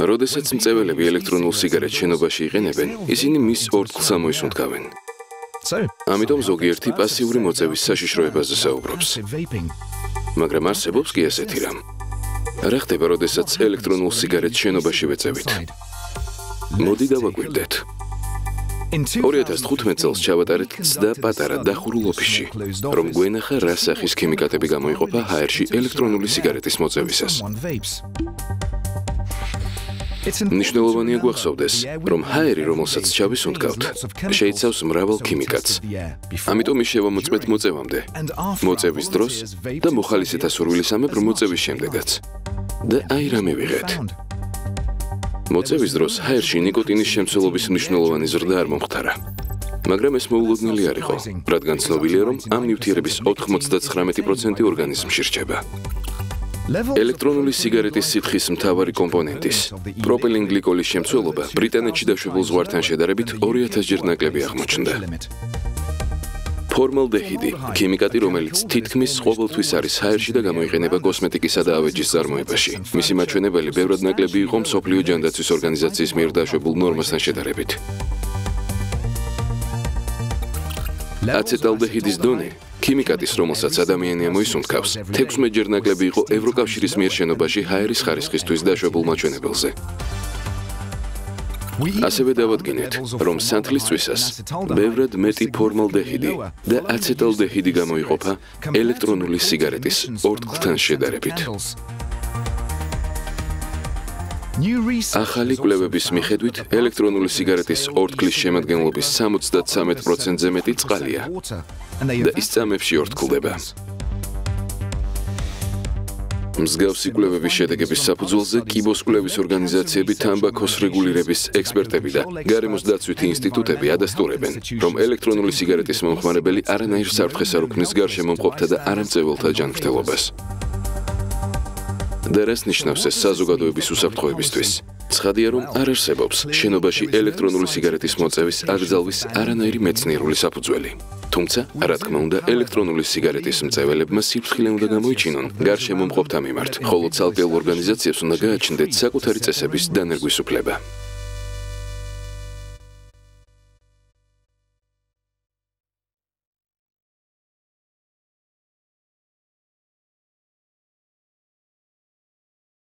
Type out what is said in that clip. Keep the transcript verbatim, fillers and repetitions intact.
როდესაც მწეველები ელექტრონულ სიგარეტს შენობაში იყენებენ, ისინი მის ორთქლს ამოისუნთქავენ. ამიტომ ზოგიერთი პასიური მოწევის საშიშროებაზე საუბრობს. მაგრამ არსებობს კი ასეთი რამ. რა ხდება, როდესაც ელექტრონულ სიგარეტს შენობაში ვეწევით? მოდი დავაკვირდეთ. ორი ათას თხუთმეტ წელს ჩავატარეთ ცდა პატარა დახურულ ოფისში, რომ გვენახა რა სახის ქიმიკატები გამოიყოფა ჰაერში ელექტრონული სიგარეტის მოწევისას. მნიშვნელოვანია გვახსოვდეს, რომ ჰაერი, რომელსაც ჩავისუნთქავთ, შეიცავს მრავალ ქიმიკატს. ამიტომ ის შევამოწმეთ მოწევამდე, მოწევის დროს და მოხალისეთა სურვილისამებრ მოწევის შემდეგაც. და აი რა მივიღეთ. მოწევის დროს ჰაერში ნიკოტინის შემცველობის მნიშვნელოვანი ზრდა არ მომხდარა. მაგრამ ეს მოულოდნელი არ იყო, რადგან ცნობილია, რომ ამ ნივთიერების ოთხმოცდაცხრამეტი პროცენტი ორგანიზმში რჩება. ელექტრონული სიგარეტის სითხის მთავარი კომპონენტის, პროპილენგლიკოლის შემცველობა ბრიტანეთში დაშვებულ ზღვართან შედარებით ორი ათასჯერ ნაკლები აღმოჩნდა. ფორმალდეჰიდი, ქიმიკატი, რომელიც თითქმის ყოველთვის არის ჰაერში და გამოიყენება კოსმეტიკისა და ავეჯის წარმოებაში. მისი მაჩვენებელი ბევრად ნაკლები იყო მსოფლიო ჯანდაცვის ორგანიზაციის მიერ დაშვებულ ნორმასთან შედარებით. აცეტალდეჰიდის დონე, ქიმიკატის, რომელსაც ადამიანი ამოისუნთქავს, თექვსმეტჯერ ნაკლები იყო ევროკავშირის მიერ შენობაში ჰაერის ხარისხისთვის დაშვებულ მაჩვენებელზე. ასევე დავადგინეთ, რომ სანთლისწვისას ბევრად მეტი ფორმალდეჰიდი და აცეტალდეჰიდი გამოიყოფა ელექტრონული სიგარეტის ორთქლთან შედარებით. ახალი კვლევების მიხედვით, ელექტრონული სიგარეტის ორთქლის შემადგენლობის სამოცდათსამეტ პროცენტზე მეტი წყალია და ის წამებში ორთქლდება. მსგავსი კვლევების შედეგების საფუძველზე კიბოს კვლევის ორგანიზაციები, თამბაქოს რეგულირების ექსპერტები და გარემოს დაცვითი ინსტიტუტები ადასტურებენ, რომ ელექტრონული სიგარეტის მომხმარებელი არანაირ საფრთხეს არ უქმნის გარშემომყოფთა და არამწეველთა ჯანმრთელობას. და რას ნიშნავს ეს საზოგადოების უსაფრთხოებისთვის? ცხადია, რომ არ არსებობს შენობაში ელექტრონული სიგარეტის მოწევის აკრძალვის არანაირი მეცნიერული საფუძველი. თუმცა, რა თქმა უნდა, ელექტრონული სიგარეტის მწეველებმა სიფრთხილე უნდა გამოიჩინონ გარშემომყოფთა მიმართ, ხოლო ცალკეულ ორგანიზაციებს უნდა გააჩნდეთ საკუთარი წესების დანერგვის უფლება.